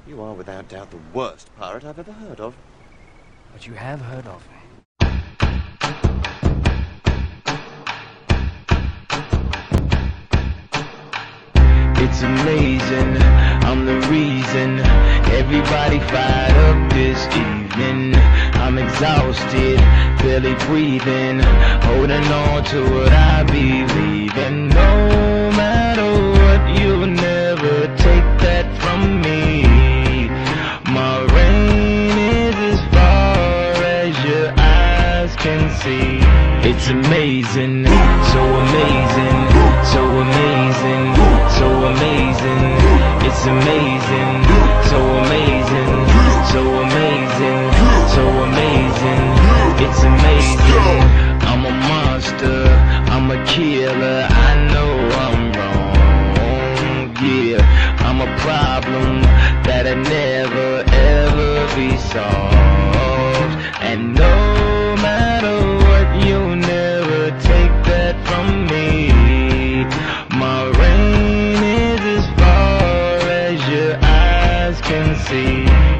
You are without doubt the worst pirate I've ever heard of. But you have heard of me. It's amazing, I'm the reason everybody fired up this evening. I'm exhausted, barely breathing, holding on to what I believe in. No matter what, you'll never take that from me. My reign is as far as your eyes can see. It's amazing, so amazing, so amazing, so amazing. It's amazing, so amazing, so amazing, so amazing. It's amazing. I'm a monster, I'm a killer. I know I'm wrong, yeah. I'm a problem that'll never ever be solved.